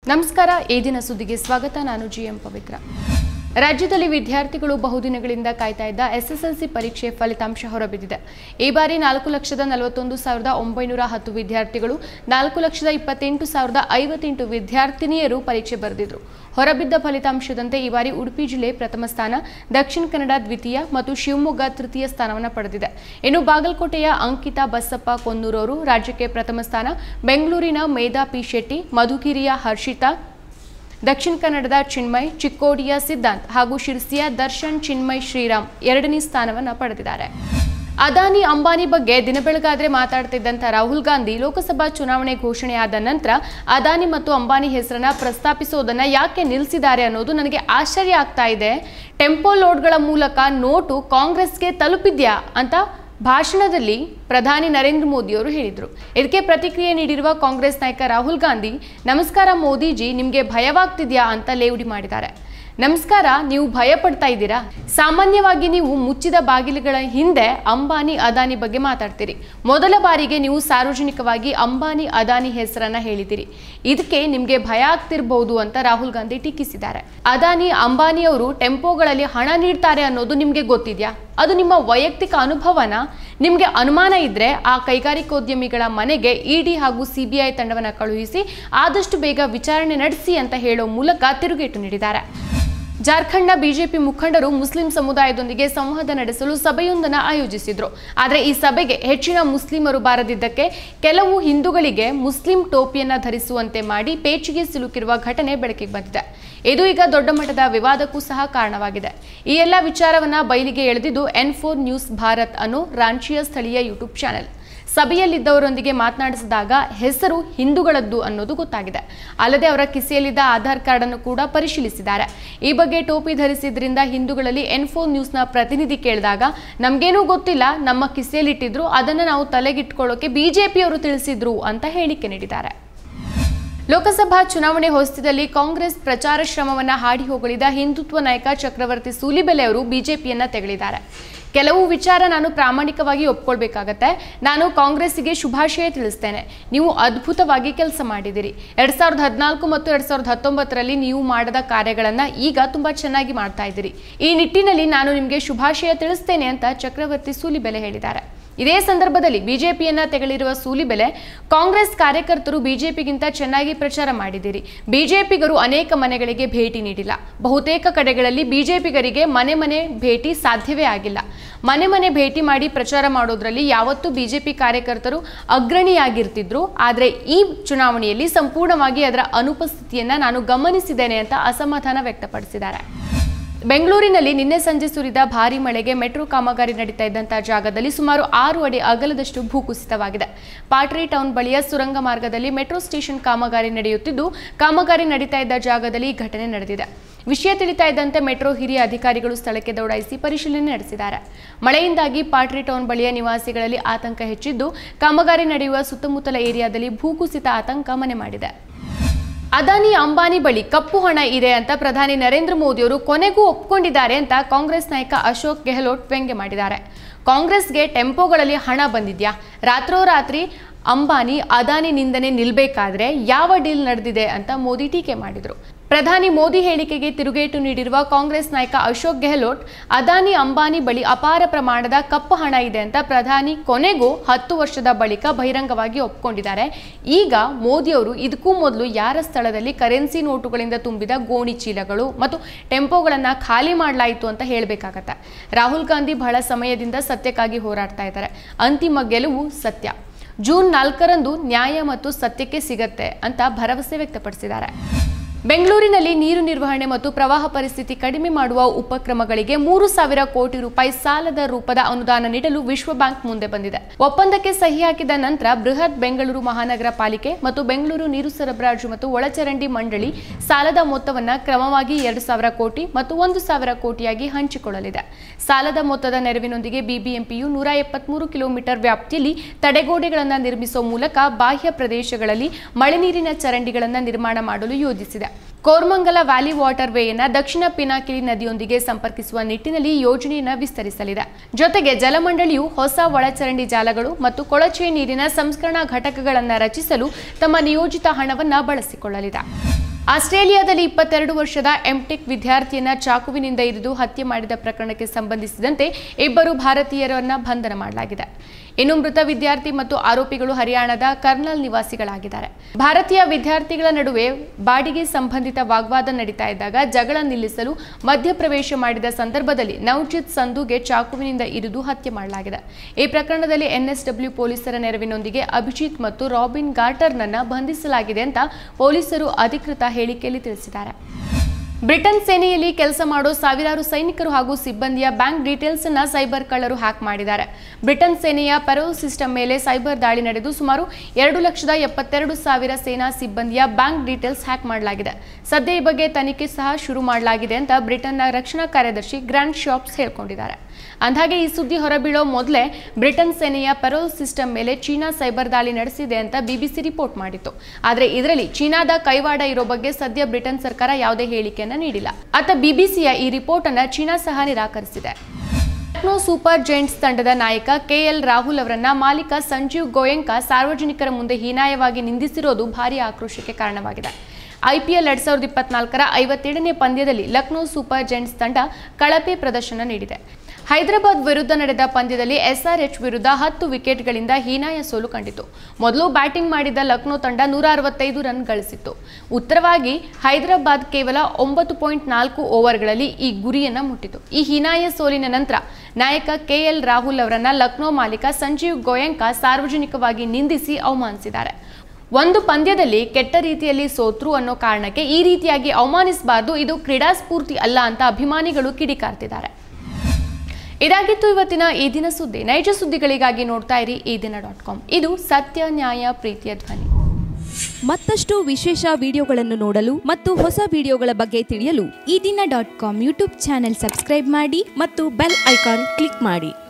ನಮಸ್ಕಾರ ಈ ದಿನ ಸುದ್ದಿಗೆ ಸ್ವಾಗತ ನಾನು ಜಿಎಂ ಪವಿತ್ರ ರಾಜ್ಯದಲ್ಲಿ ವಿದ್ಯಾರ್ಥಿಗಳು ಬಹುದಿನಗಳಿಂದ ಕಾಯ್ತಾ ಇದ್ದ ಎಸ್ಎಸ್ಎಲ್ಸಿ ಪರೀಕ್ಷೆ ಫಲಿತಾಂಶ ಹೊರಬಿದ್ದಿದೆ ಈ ಬಾರಿ 4,41,910 ವಿದ್ಯಾರ್ಥಿಗಳು 4,28,058 ವಿದ್ಯಾರ್ಥಿನಿಯರು ಪರೀಕ್ಷೆ ಬರೆದಿದ್ದರು ಹೊರಬಿದ್ದ ಫಲಿತಾಂಶದಂತೆ ಈ ಬಾರಿ ಉಡುಪಿ ಜಿಲ್ಲೆ ಪ್ರಥಮ ಸ್ಥಾನ ದಕ್ಷಿಣ ಕನ್ನಡ ದ್ವಿತೀಯ ಮತ್ತು ಶಿವಮೊಗ್ಗ ತೃತೀಯ ಸ್ಥಾನವನ್ನು ಪಡೆದಿದೆ ಇನ್ನು ಬಾಗಲಕೋಟೆಯ ಅಂಕಿತಾ ಬಸಪ್ಪ ಕೊನ್ನೂರು ಅವರು ರಾಜ್ಯಕ್ಕೆ ಪ್ರಥಮ ಸ್ಥಾನ ಬೆಂಗಳೂರಿನ ಮೇಧಾ ಪಿ ಶೆಟ್ಟಿ ಮಧುಗಿರಿಯ ಹರ್ಷಿತಾ ದಕ್ಷಿಣ ಕನ್ನಡದ ಚಿನ್ಮಯ್ ಚಿಕ್ಕೋಡಿಯ ಸಿದ್ಧಾಂತ್ ಹಾಗೂ ಶಿರ್ಸಿಯ ದರ್ಶನ್ ಚಿನ್ಮಯ್ ಶ್ರೀರಾಮ್ ಎರಡನೇ ಸ್ಥಾನವನ್ನು ಪಡೆದಿದ್ದಾರೆ ಅದಾನಿ ಅಂಬಾನಿ ಬಗ್ಗೆ ದಿನಬೆಳಗಾದ್ರೆ ಮಾತಾಡ್ತಿದ್ದಂತ ರಾಹುಲ್ ಗಾಂಧಿ ಲೋಕಸಭಾ ಚುನಾವಣೆ ಘೋಷಣೆಯಾದ ನಂತರ ಅದಾನಿ ಮತ್ತು ಅಂಬಾನಿ ಹೆಸರನ್ನ ಪ್ರಸ್ತಾಪಿಸೋದನ್ನ ಯಾಕೆ ನಿಲ್ಲಿಸಿದ್ದಾರೆ ಅನ್ನೋದು ನನಗೆ ಆಶ್ಚರ್ಯ ಆಗ್ತಾ ಇದೆ ಟೆಂಪೋ ಲೋಡ್ಗಳ ಮೂಲಕ ನೋಟು ಕಾಂಗ್ರೆಸ್ಗೆ ತಲುಪಿದ್ಯಾ ಅಂತ ಭಾಷಣದಲ್ಲಿ ಪ್ರಧಾನಿ ನರೇಂದ್ರ ಮೋದಿ ಅವರು ಹೇಳಿದರು ಇದಕ್ಕೆ ಪ್ರತಿಕ್ರಿಯೆ ನೀಡಿರುವ ಕಾಂಗ್ರೆಸ್ ನಾಯಕ ರಾಹುಲ್ ಗಾಂಧಿ ನಮಸ್ಕಾರ ಮೋದಿಜಿ ನಿಮಗೆ ಭಯವಾಗ್ತಿದ್ಯಾ ಅಂತ ಲೇವಡಿ ಮಾಡಿದ್ದಾರೆ ನಮಸ್ಕಾರ ನೀವು ಭಯ ಪಡ್ತಾ ಇದ್ದೀರಾ ಸಾಮಾನ್ಯವಾಗಿ ನೀವು ಮುಚ್ಚಿದ ಬಾಗಿಲುಗಳ ಹಿಂದೆ ಅಂಬಾನಿ ಅದಾನಿ ಬಗ್ಗೆ ಮಾತಾಡ್ತೀರಿ ಮೊದಲ ಬಾರಿಗೆ ನೀವು ಸಾರ್ವಜನಿಕವಾಗಿ ಅಂಬಾನಿ ಅದಾನಿ ಹೆಸರನ್ನ ಹೇಳಿದಿರಿ ಇದಕ್ಕೆ ನಿಮಗೆ ಭಯ ಆಗ್ತಿರಬಹುದು ಅಂತ ರಾಹುಲ್ ಗಾಂಧಿ ಟೀಕಿಸಿದ್ದಾರೆ ಅದಾನಿ ಅಂಬಾನಿ ಅವರು ಟೆಂಪೋಗಳಲ್ಲಿ ಹಣ ನೀಡ್ತಾರೆ ಅನ್ನೋದು ನಿಮಗೆ ಗೊತ್ತಿದ್ಯಾ ಅದು ನಿಮ್ಮ ವೈಯಕ್ತಿಕ ಅನುಭವನ ನಿಮಗೆ ಅನುಮಾನ ಇದ್ರೆ ಆ ಕೈಗಾರಿಕೋದ್ಯಮಿಗಳ ಮನೆಗೆ ಇಡಿ ಹಾಗೂ ಸಿಬಿಐ ತಂಡವನ್ನು ಕಳುಹಿಸಿ ಆದಷ್ಟು ಬೇಗ ವಿಚಾರಣೆ ನಡೆಸಿ ಅಂತ ಹೇಳೋ ಮೂಲಕ ತಿರುಗೇಟು ನೀಡಿದ್ದಾರೆ ಜಾರ್ಖಂಡ್ನ ಬಿಜೆಪಿ ಮುಖಂಡರು ಮುಸ್ಲಿಂ ಸಮುದಾಯದೊಂದಿಗೆ ಸಂವಾದ ನಡೆಸಲು ಸಭೆಯೊಂದನ್ನು ಆಯೋಜಿಸಿದ್ರು ಆದರೆ ಈ ಸಭೆಗೆ ಹೆಚ್ಚಿನ ಮುಸ್ಲಿಮರು ಬಾರದಿದ್ದಕ್ಕೆ ಕೆಲವು ಹಿಂದೂಗಳಿಗೆ ಮುಸ್ಲಿಂ ಟೋಪಿಯನ್ನ ಧರಿಸುವಂತೆ ಮಾಡಿ ಪೇಚಿಗೆ ಸಿಲುಕಿರುವ ಘಟನೆ ಬೆಳಕಿಗೆ ಬಂದಿದೆ ಇದು ಈಗ ದೊಡ್ಡ ಮಟ್ಟದ ವಿವಾದಕ್ಕೂ ಸಹ ಕಾರಣವಾಗಿದೆ ಈ ಎಲ್ಲ ವಿಚಾರವನ್ನ ಬಯಲಿಗೆ ಎಳೆದಿದ್ದು N4 ನ್ಯೂಸ್ ಭಾರತ್ ಅನ್ನೋ ರಾಂಚಿಯ ಸ್ಥಳೀಯ ಯೂಟ್ಯೂಬ್ ಚಾನೆಲ್ ಸಭೆಯಲ್ಲಿದ್ದವರೊಂದಿಗೆ ಮಾತನಾಡಿಸಿದಾಗ ಹೆಸರು ಹಿಂದೂಗಳದ್ದು ಅನ್ನೋದು ಗೊತ್ತಾಗಿದೆ ಅಲ್ಲದೆ ಅವರ ಕಿಸೆಯಲ್ಲಿದ್ದ ಆಧಾರ್ ಕಾರ್ಡ್ ಅನ್ನು ಕೂಡ ಪರಿಶೀಲಿಸಿದ್ದಾರೆ ಈ ಬಗ್ಗೆ ಟೋಪಿ ಧರಿಸಿದ್ರಿಂದ ಹಿಂದೂಗಳಲ್ಲಿ N4 ನ್ಯೂಸ್ನ ಪ್ರತಿನಿಧಿ ಕೇಳಿದಾಗ ನಮಗೇನೂ ಗೊತ್ತಿಲ್ಲ ನಮ್ಮ ಕಿಸೆಯಲ್ಲಿಟ್ಟಿದ್ರು ಅದನ್ನು ನಾವು ತಲೆಗಿಟ್ಕೊಳ್ಳೋಕೆ ಬಿಜೆಪಿಯವರು ತಿಳಿಸಿದ್ರು ಅಂತ ಹೇಳಿಕೆ ನೀಡಿದ್ದಾರೆ ಲೋಕಸಭಾ ಚುನಾವಣೆ ಹೊಸ್ತಿದಲ್ಲಿ ಕಾಂಗ್ರೆಸ್ ಪ್ರಚಾರ ಶ್ರಮವನ್ನ ಹಾಡಿ ಹೋಗಲಿದ ಹಿಂದುತ್ವ ನಾಯಕ ಚಕ್ರವರ್ತಿ ಸೂಲಿಬೆಲೆ ಅವರು ಬಿಜೆಪಿಯನ್ನ ತೆಗಳಿದ್ದಾರೆ ಕೆಲವು ವಿಚಾರ ನಾನು ಪ್ರಾಮಾಣಿಕವಾಗಿ ಒಪ್ಕೊಳ್ಬೇಕಾಗತ್ತೆ ನಾನು ಕಾಂಗ್ರೆಸ್ಸಿಗೆ ಶುಭಾಶಯ ತಿಳಿಸ್ತೇನೆ ನೀವು ಅದ್ಭುತವಾಗಿ ಕೆಲಸ ಮಾಡಿದಿರಿ 2014 ಮತ್ತು 2019ರಲ್ಲಿ ನೀವು ಮಾಡಿದ ಕಾರ್ಯಗಳನ್ನು ಈಗ ತುಂಬಾ ಚೆನ್ನಾಗಿ ಮಾಡ್ತಾ ಇದ್ದೀರಿ ಈ ನಿಟ್ಟಿನಲ್ಲಿ ನಾನು ನಿಮಗೆ ಶುಭಾಶಯ ತಿಳಿಸ್ತೇನೆ ಅಂತ ಚಕ್ರವರ್ತಿ ಸೂಲಿಬೆಲೆ ಹೇಳಿದ್ದಾರೆ ಇದೇ ಸಂದರ್ಭದಲ್ಲಿ ಬಿಜೆಪಿಯನ್ನ ತೆಗಳಿರುವ ಸೂಲಿಬೆಲೆ ಕಾಂಗ್ರೆಸ್ ಕಾರ್ಯಕರ್ತರು ಬಿಜೆಪಿಗಿಂತ ಚೆನ್ನಾಗಿ ಪ್ರಚಾರ ಮಾಡಿದಿರಿ ಬಿಜೆಪಿಗರು ಅನೇಕ ಮನೆಗಳಿಗೆ ಭೇಟಿ ನೀಡಿಲ್ಲ ಬಹುತೇಕ ಕಡೆಗಳಲ್ಲಿ ಬಿಜೆಪಿಗರಿಗೆ ಮನೆ ಭೇಟಿ ಸಾಧ್ಯವೇ ಆಗಿಲ್ಲ ಮನೆ ಭೇಟಿ ಮಾಡಿ ಪ್ರಚಾರ ಮಾಡೋದ್ರಲ್ಲಿ ಯಾವತ್ತೂ ಬಿಜೆಪಿ ಕಾರ್ಯಕರ್ತರು ಅಗ್ರಣಿಯಾಗಿರ್ತಿದ್ರು ಆದರೆ ಈ ಚುನಾವಣೆಯಲ್ಲಿ ಸಂಪೂರ್ಣವಾಗಿ ಅದರ ಅನುಪಸ್ಥಿತಿಯನ್ನ ನಾನು ಗಮನಿಸಿದ್ದೇನೆ ಅಂತ ಅಸಮಾಧಾನ ವ್ಯಕ್ತಪಡಿಸಿದ್ದಾರೆ ಬೆಂಗಳೂರಿನಲ್ಲಿ ನಿನ್ನೆ ಸಂಜೆ ಸುರಿದ ಭಾರೀ ಮಳೆಗೆ ಮೆಟ್ರೋ ಕಾಮಗಾರಿ ನಡೀತಾ ಇದ್ದಂತಹ ಜಾಗದಲ್ಲಿ ಸುಮಾರು 6 ಅಡಿ ಅಗಲದಷ್ಟು ಭೂಕುಸಿತವಾಗಿದೆ ಪಾಟ್ರಿ ಟೌನ್ ಬಳಿಯ ಸುರಂಗ ಮಾರ್ಗದಲ್ಲಿ ಮೆಟ್ರೋ ಸ್ಟೇಷನ್ ಕಾಮಗಾರಿ ನಡೆಯುತ್ತಿದ್ದು ಕಾಮಗಾರಿ ನಡೀತಾ ಇದ್ದ ಜಾಗದಲ್ಲಿ ಈ ಘಟನೆ ನಡೆದಿದೆ ವಿಷಯ ತಿಳಿತಾ ಇದ್ದಂತೆ ಮೆಟ್ರೋ ಹಿರಿಯ ಅಧಿಕಾರಿಗಳು ಸ್ಥಳಕ್ಕೆ ದೌಡಾಯಿಸಿ ಪರಿಶೀಲನೆ ನಡೆಸಿದ್ದಾರೆ ಮಳೆಯಿಂದಾಗಿ ಪಾಟ್ರಿ ಟೌನ್ ಬಳಿಯ ನಿವಾಸಿಗಳಲ್ಲಿ ಆತಂಕ ಹೆಚ್ಚಿದ್ದು ಕಾಮಗಾರಿ ನಡೆಯುವ ಸುತ್ತಮುತ್ತಲ ಏರಿಯಾದಲ್ಲಿ ಭೂಕುಸಿತ ಆತಂಕ ಮನೆ ಮಾಡಿದೆ ಅದಾನಿ ಅಂಬಾನಿ ಬಳಿ ಕಪ್ಪು ಹಣ ಇದೆ ಅಂತ ಪ್ರಧಾನಿ ನರೇಂದ್ರ ಮೋದಿ ಅವರು ಕೊನೆಗೂ ಒಪ್ಪಿಕೊಂಡಿದ್ದಾರೆ ಅಂತ ಕಾಂಗ್ರೆಸ್ ನಾಯಕ ಅಶೋಕ್ ಗೆಹ್ಲೋಟ್ ವ್ಯಂಗ್ಯ ಮಾಡಿದ್ದಾರೆ ಕಾಂಗ್ರೆಸ್ಗೆ ಟೆಂಪೋಗಳಲ್ಲಿ ಹಣ ಬಂದಿದ್ಯಾ ರಾತ್ರೋರಾತ್ರಿ ಅಂಬಾನಿ ಅದಾನಿ ನಿಂದನೆ ನಿಲ್ಬೇಕಾದ್ರೆ ಯಾವ ಡೀಲ್ ನಡೆದಿದೆ ಅಂತ ಮೋದಿ ಟೀಕೆ ಮಾಡಿದರು ಪ್ರಧಾನಿ ಮೋದಿ ಹೇಳಿಕೆಗೆ ತಿರುಗೇಟು ನೀಡಿರುವ ಕಾಂಗ್ರೆಸ್ ನಾಯಕ ಅಶೋಕ್ ಗೆಹ್ಲೋಟ್ ಅದಾನಿ ಅಂಬಾನಿ ಬಳಿ ಅಪಾರ ಪ್ರಮಾಣದ ಕಪ್ಪು ಹಣ ಇದೆ ಅಂತ ಪ್ರಧಾನಿ ಕೊನೆಗೂ 10 ವರ್ಷದ ಬಳಿಕ ಬಹಿರಂಗವಾಗಿ ಒಪ್ಪಿಕೊಂಡಿದ್ದಾರೆ ಈಗ ಮೋದಿ ಅವರು ಇದಕ್ಕೂ ಮೊದಲು ಯಾರ ಸ್ಥಳದಲ್ಲಿ ಕರೆನ್ಸಿ ನೋಟುಗಳಿಂದ ತುಂಬಿದ ಗೋಣಿ ಚೀಲಗಳು ಮತ್ತು ಟೆಂಪೋಗಳನ್ನು ಖಾಲಿ ಮಾಡಲಾಯಿತು ಅಂತ ಹೇಳಬೇಕಾಗತ್ತೆ ರಾಹುಲ್ ಗಾಂಧಿ ಬಹಳ ಸಮಯದಿಂದ ಸತ್ಯಕ್ಕಾಗಿ ಹೋರಾಡ್ತಾ ಇದ್ದಾರೆ ಅಂತಿಮ ಗೆಲುವು ಸತ್ಯ ಜೂನ್ 4ರಂದು ನ್ಯಾಯ ಮತ್ತು ಸತ್ಯಕ್ಕೆ ಸಿಗತ್ತೆ ಅಂತ ಭರವಸೆ ವ್ಯಕ್ತಪಡಿಸಿದ್ದಾರೆ ಬೆಂಗಳೂರಿನಲ್ಲಿ ನೀರು ನಿರ್ವಹಣೆ ಮತ್ತು ಪ್ರವಾಹ ಪರಿಸ್ಥಿತಿ ಕಡಿಮೆ ಮಾಡುವ ಉಪಕ್ರಮಗಳಿಗೆ 3,000 ಕೋಟಿ ರೂಪಾಯಿ ಸಾಲದ ರೂಪದ ಅನುದಾನ ನೀಡಲು ವಿಶ್ವ ಬ್ಯಾಂಕ್ ಮುಂದೆ ಬಂದಿದೆ ಒಪ್ಪಂದಕ್ಕೆ ಸಹಿ ಹಾಕಿದ ನಂತರ ಬೃಹತ್ ಬೆಂಗಳೂರು ಮಹಾನಗರ ಪಾಲಿಕೆ ಮತ್ತು ಬೆಂಗಳೂರು ನೀರು ಸರಬರಾಜು ಮತ್ತು ಒಳಚರಂಡಿ ಮಂಡಳಿ ಸಾಲದ ಮೊತ್ತವನ್ನು ಕ್ರಮವಾಗಿ 2,000 ಕೋಟಿ ಮತ್ತು 1,000 ಕೋಟಿಯಾಗಿ ಹಂಚಿಕೊಳ್ಳಲಿದೆ ಸಾಲದ ಮೊತ್ತದ ನೆರವಿನೊಂದಿಗೆ ಬಿಬಿಎಂಪಿಯು 173 ಕಿಲೋಮೀಟರ್ ವ್ಯಾಪ್ತಿಯಲ್ಲಿ ತಡೆಗೋಡೆಗಳನ್ನು ನಿರ್ಮಿಸುವ ಮೂಲಕ ಬಾಹ್ಯ ಪ್ರದೇಶಗಳಲ್ಲಿ ಮಳೆ ನೀರಿನ ಚರಂಡಿಗಳನ್ನು ನಿರ್ಮಾಣ ಮಾಡಲು ಯೋಜಿಸಿದೆ ಕೋರಮಂಗಲ ವ್ಯಾಲಿ ವಾಟರ್ ವೇಯನ್ನು ದಕ್ಷಿಣ ಪಿನಾಕಿನಿ ನದಿಯೊಂದಿಗೆ ಸಂಪರ್ಕಿಸುವ ನಿಟ್ಟಿನಲ್ಲಿ ಯೋಜನೆಯನ್ನು ವಿಸ್ತರಿಸಲಿದೆ ಜೊತೆಗೆ ಜಲಮಂಡಳಿಯು ಹೊಸ ಒಳಚರಂಡಿ ಜಾಲಗಳು ಮತ್ತು ಕೊಳಚೆ ನೀರಿನ ಸಂಸ್ಕರಣಾ ಘಟಕಗಳನ್ನು ರಚಿಸಲು ತಮ್ಮ ನಿಯೋಜಿತ ಹಣವನ್ನು ಬಳಸಿಕೊಳ್ಳಲಿದೆ ಆಸ್ಟ್ರೇಲಿಯಾದಲ್ಲಿ 22 ವರ್ಷದ ಎಂಟೆಕ್ ವಿದ್ಯಾರ್ಥಿಯನ್ನ ಚಾಕುವಿನಿಂದ ಇರಿದು ಹತ್ಯೆ ಮಾಡಿದ ಪ್ರಕರಣಕ್ಕೆ ಸಂಬಂಧಿಸಿದಂತೆ ಇಬ್ಬರು ಭಾರತೀಯರನ್ನ ಬಂಧನ ಮಾಡಲಾಗಿದೆ. ಇನ್ನು ಮೃತ ವಿದ್ಯಾರ್ಥಿ ಮತ್ತು ಆರೋಪಿಗಳು ಹರಿಯಾಣದ ಕರ್ನಲ್ ನಿವಾಸಿಗಳಾಗಿದ್ದಾರೆ. ಭಾರತೀಯ ವಿದ್ಯಾರ್ಥಿಗಳ ನಡುವೆ ಬಾಡಿಗೆ ಸಂಬಂಧಿತ ವಾಗ್ವಾದ ನಡೀತಾ ಇದ್ದಾಗ ಜಗಳ ನಿಲ್ಲಿಸಲು ಮಧ್ಯಪ್ರವೇಶ ಮಾಡಿದ ಸಂದರ್ಭದಲ್ಲಿ ನವಜಿತ್ ಸಂಧುಗೆ ಚಾಕುವಿನಿಂದ ಇರಿದು ಹತ್ಯೆ ಮಾಡಲಾಗಿದೆ. ಈ ಪ್ರಕರಣದಲ್ಲಿ ಎನ್ಎಸ್ಡಬ್ಲ್ಯೂ ಪೊಲೀಸರ ನೆರವಿನೊಂದಿಗೆ ಅಭಿಜಿತ್ ಮತ್ತು ರಾಬಿನ್ ಗಾರ್ಟರ್ನನ್ನ ಬಂಧಿಸಲಾಗಿದೆ ಅಂತ ಪೊಲೀಸರು ಅಧಿಕೃತ ಹೇಳಿಕೆಯಲ್ಲಿ ತಿಳಿಸಿದ್ದಾರೆ. ಬ್ರಿಟನ್ ಸೇನೆಯಲ್ಲಿ ಕೆಲಸ ಮಾಡೋ ಸಾವಿರಾರು ಸೈನಿಕರು ಹಾಗೂ ಸಿಬ್ಬಂದಿಯ ಬ್ಯಾಂಕ್ ಡೀಟೇಲ್ಸ್ ಅನ್ನು ಸೈಬರ್ ಕಳ್ಳರು ಹ್ಯಾಕ್ ಮಾಡಿದ್ದಾರೆ. ಬ್ರಿಟನ್ ಸೇನೆಯ ಪೆರೋಲ್ ಸಿಸ್ಟಮ್ ಮೇಲೆ ಸೈಬರ್ ದಾಳಿ ನಡೆದು ಸುಮಾರು 2,72,000 ಸೇನಾ ಸಿಬ್ಬಂದಿಯ ಬ್ಯಾಂಕ್ ಡೀಟೇಲ್ಸ್ ಹ್ಯಾಕ್ ಮಾಡಲಾಗಿದೆ. ಸದ್ಯ ಈ ಬಗ್ಗೆ ತನಿಖೆ ಸಹ ಶುರು ಮಾಡಲಾಗಿದೆ ಅಂತ ಬ್ರಿಟನ್ನ ರಕ್ಷಣಾ ಕಾರ್ಯದರ್ಶಿ ಗ್ರಾಂಟ್ ಶಾಪ್ಸ್ ಹೇಳಿಕೊಂಡಿದ್ದಾರೆ. ಅಂದಾಗೆ ಈ ಸುದ್ದಿ ಹೊರಬೀಳೋ ಮೊದಲೇ ಬ್ರಿಟನ್ ಸೇನೆಯ ಪೆರೋಲ್ ಸಿಸ್ಟಮ್ ಮೇಲೆ ಚೀನಾ ಸೈಬರ್ ದಾಳಿ ನಡೆಸಿದೆ ಅಂತ ಬಿಬಿಸಿ ರಿಪೋರ್ಟ್ ಮಾಡಿತ್ತು. ಆದರೆ ಇದರಲ್ಲಿ ಚೀನಾದ ಕೈವಾಡ ಇರೋ ಬಗ್ಗೆ ಸದ್ಯ ಬ್ರಿಟನ್ ಸರ್ಕಾರ ಯಾವುದೇ ಹೇಳಿಕೆಯನ್ನ ನೀಡಿಲ್ಲ. ಅತ್ತ ಬಿಬಿಸಿಯ ಈ ರಿಪೋರ್ಟ್ ಅನ್ನ ಚೀನಾ ಸಹ ನಿರಾಕರಿಸಿದೆ. ಲಕ್ನೋ ಸೂಪರ್ ಜೈಂಟ್ಸ್ ತಂಡದ ನಾಯಕ ಕೆಎಲ್ ರಾಹುಲ್ ಅವರನ್ನ ಮಾಲೀಕ ಸಂಜೀವ್ ಗೋಯಂಕಾ ಸಾರ್ವಜನಿಕರ ಮುಂದೆ ಹೀನಾಯವಾಗಿ ನಿಂದಿಸಿರೋದು ಭಾರೀ ಆಕ್ರೋಶಕ್ಕೆ ಕಾರಣವಾಗಿದೆ. ಐಪಿಎಲ್ 2024ರ 57ನೇ ಪಂದ್ಯದಲ್ಲಿ ಲಕ್ನೋ ಸೂಪರ್ ಜೈಂಟ್ಸ್ ತಂಡ ಕಳಪೆ ಪ್ರದರ್ಶನ ನೀಡಿದೆ. ಹೈದರಾಬಾದ್ ವಿರುದ್ಧ ನಡೆದ ಪಂದ್ಯದಲ್ಲಿ ಎಸ್ಆರ್ಎಚ್ ವಿರುದ್ಧ 10 ವಿಕೆಟ್ಗಳಿಂದ ಹೀನಾಯ ಸೋಲು ಕಂಡಿತು. ಮೊದಲು ಬ್ಯಾಟಿಂಗ್ ಮಾಡಿದ ಲಕ್ನೋ ತಂಡ 165 ರನ್ ಗಳಿಸಿತ್ತು. ಉತ್ತರವಾಗಿ ಹೈದರಾಬಾದ್ ಕೇವಲ 9.4 ಓವರ್ಗಳಲ್ಲಿ ಈ ಗುರಿಯನ್ನ ಮುಟ್ಟಿತು. ಈ ಹೀನಾಯ ಸೋಲಿನ ನಂತರ ನಾಯಕ ಕೆಎಲ್ ರಾಹುಲ್ ಅವರನ್ನ ಲಕ್ನೋ ಮಾಲೀಕ ಸಂಜೀವ್ ಗೋಯಂಕಾ ಸಾರ್ವಜನಿಕವಾಗಿ ನಿಂದಿಸಿ ಅವಮಾನಿಸಿದ್ದಾರೆ. ಒಂದು ಪಂದ್ಯದಲ್ಲಿ ಕೆಟ್ಟ ರೀತಿಯಲ್ಲಿ ಸೋತ್ರು ಅನ್ನೋ ಕಾರಣಕ್ಕೆ ಈ ರೀತಿಯಾಗಿ ಅವಮಾನಿಸಬಾರದು, ಇದು ಕ್ರೀಡಾ ಸ್ಫೂರ್ತಿ ಅಲ್ಲ ಅಂತ ಅಭಿಮಾನಿಗಳು ಕಿಡಿಕಾರ್ತಿದ್ದಾರೆ. ಇದಾಗಿತ್ತು ಇವತ್ತಿನ ಈ ದಿನ ಸುದ್ದಿ. ನೈಜ ಸುದ್ದಿಗಳಿಗಾಗಿ ನೋಡ್ತಾ ಇರಿ eedina.com. ಇದು ಸತ್ಯ, ನ್ಯಾಯ, ಪ್ರೀತಿಯ ಧ್ವನಿ. ಮತ್ತಷ್ಟು ವಿಶೇಷ ವಿಡಿಯೋಗಳನ್ನು ನೋಡಲು ಮತ್ತು ಹೊಸ ವಿಡಿಯೋಗಳ ಬಗ್ಗೆ ತಿಳಿಯಲು eedina.com ಯೂಟ್ಯೂಬ್ ಚಾನೆಲ್ ಸಬ್ಸ್ಕ್ರೈಬ್ ಮಾಡಿ ಮತ್ತು ಬೆಲ್ ಐಕಾನ್ ಕ್ಲಿಕ್ ಮಾಡಿ.